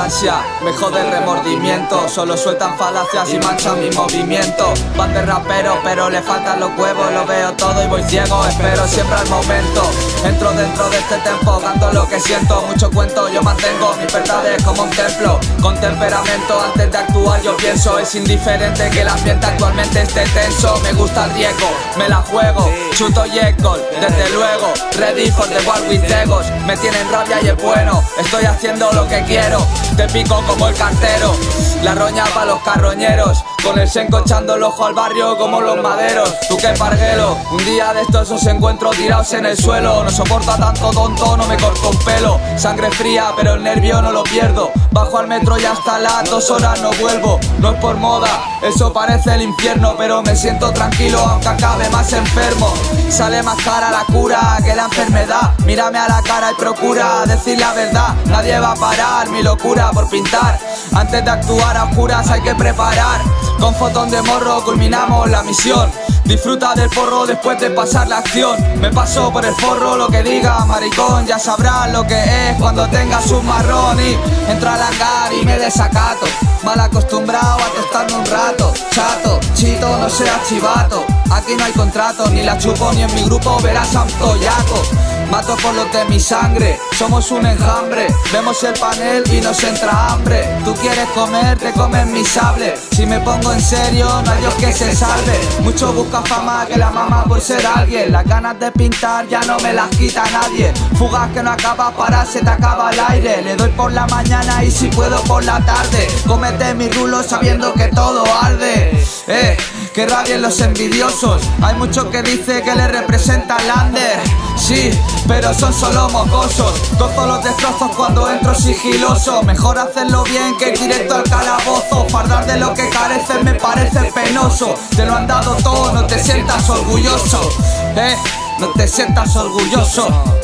ansia, me jode el remordimiento. Solo sueltan falacias y manchan mi movimiento. Van de rapero pero le faltan los huevos. Lo veo todo y voy ciego, espero siempre al momento. Entro dentro de este tempo, canto lo que siento. Mucho cuento, yo mantengo mis verdades como un templo. Con temperamento, antes de actuar yo pienso. Es indiferente que el ambiente actualmente esté tenso. Me gusta el riesgo, me la juego. Chuto y gol, desde luego. Ready for the war with egos. Me tienen rabia y es bueno, estoy haciendo lo que quiero. Te pico como el cartero, la roña pa' los carroñeros. Con el senco echando el ojo al barrio como los maderos. Tú que parguelo, un día de estos os encuentro tirados en el suelo. No soporto a tanto tonto, no me corto un pelo. Sangre fría pero el nervio no lo pierdo. Bajo al metro y hasta las 2 horas no vuelvo. No es por moda, eso parece el infierno, pero me siento tranquilo aunque acabe más enfermo. Sale más cara la cura que la enfermedad. Mírame a la cara y procura decir la verdad. Nadie va a parar mi locura por pintar. Antes de actuar a oscuras hay que preparar. Con fotón de morro culminamos la misión. Disfruta del porro después de pasar la acción. Me paso por el forro lo que diga maricón. Ya sabrás lo que es cuando tengas un marrón. Y entro al hangar y me desacato. Mal acostumbrado a tostarme un rato. Chato, chito, no seas chivato. Aquí no hay contrato, ni la chupo ni en mi grupo verás a un toyaco. Mato por los de mi sangre, somos un enjambre. Vemos el panel y nos entra hambre. Tú quieres comer, te comes mi sable. Si me pongo en serio, no hay Dios que se salve. Mucho busca fama que la mama por ser alguien. Las ganas de pintar ya no me las quita nadie. Fugas que no acabas para se te acaba el aire. Le doy por la mañana y si puedo por la tarde. Cómete mi rulo sabiendo que todo arde. Que rabien los envidiosos. Hay muchos que dicen que le representa el under. Sí, pero son solo mocosos. Gozo los destrozos cuando entro sigiloso. Mejor hacerlo bien que ir directo al calabozo. Fardar de lo que careces me parece penoso. Te lo han dado todo, no te sientas orgulloso. No te sientas orgulloso.